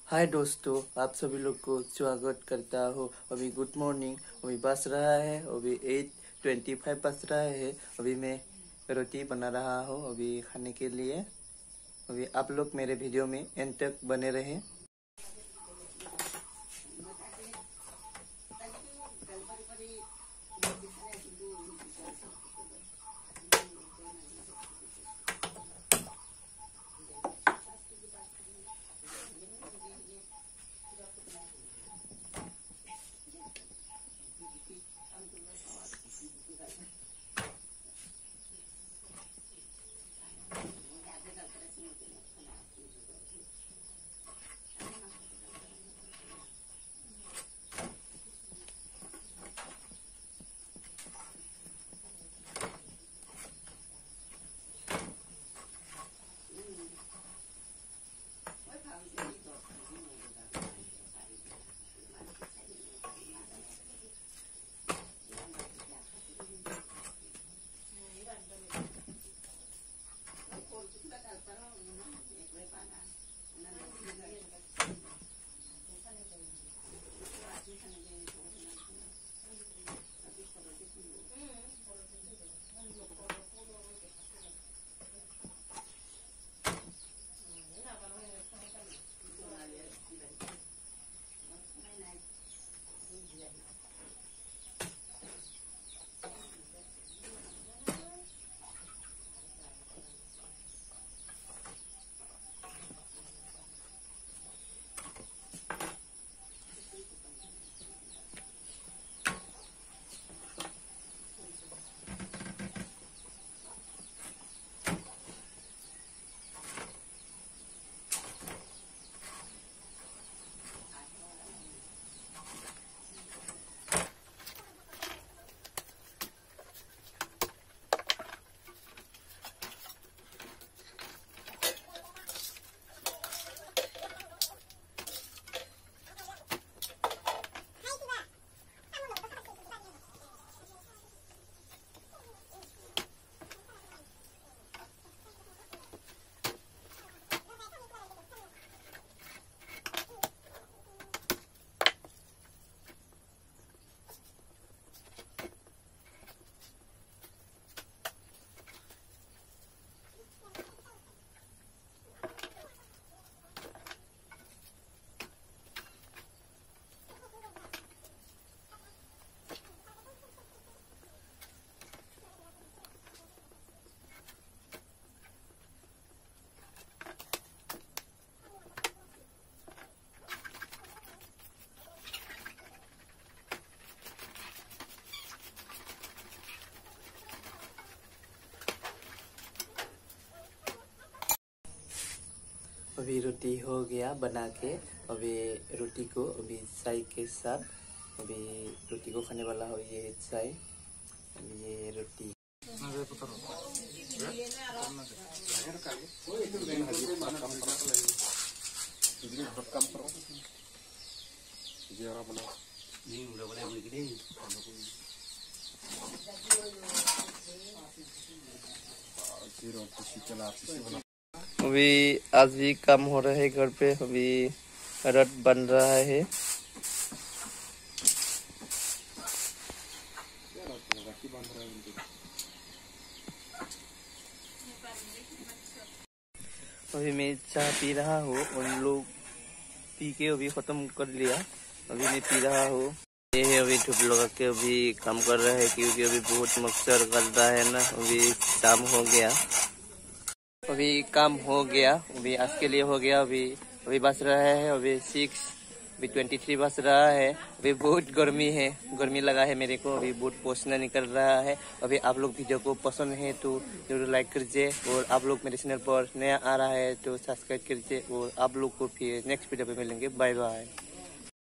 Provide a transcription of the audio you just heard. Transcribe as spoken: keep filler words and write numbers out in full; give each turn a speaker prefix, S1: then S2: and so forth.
S1: हाय दोस्तों, आप सभी लोग को स्वागत करता हूँ। अभी गुड मॉर्निंग। अभी बस रहा है, अभी एट ट्वेंटी फाइव बस रहा है। अभी मैं रोटी बना रहा हूँ अभी खाने के लिए। अभी आप लोग मेरे वीडियो में एंड तक बने रहें। अभी रोटी हो गया बना के। अभी रोटी को अभी चाय के साथ अभी रोटी को खाने वाला हो। ये है चाय, अभी ये रोटी। अभी आज भी काम हो रहा है घर पे। अभी रथ बन रहा है। अभी मैं चाय पी रहा हूँ। उन लोग पी के अभी खत्म कर लिया। अभी मैं पी रहा हूँ। ये है अभी धूप लगा के अभी काम कर रहा है, क्योंकि अभी बहुत मच्छर करता है ना। अभी शाम हो गया, अभी काम हो गया। अभी आज के लिए हो गया। अभी अभी बस रहा है अभी सिक्स अभी ट्वेंटी थ्री बस रहा है। अभी बहुत गर्मी है, गर्मी लगा है मेरे को। अभी बहुत पसीना निकल रहा है। अभी आप लोग वीडियो को पसंद है तो जरूर लाइक कीजिए, और आप लोग मेरे चैनल पर नया आ रहा है तो सब्सक्राइब कीजिए। और आप लोग को फिर नेक्स्ट वीडियो पे मिलेंगे। Bye bye.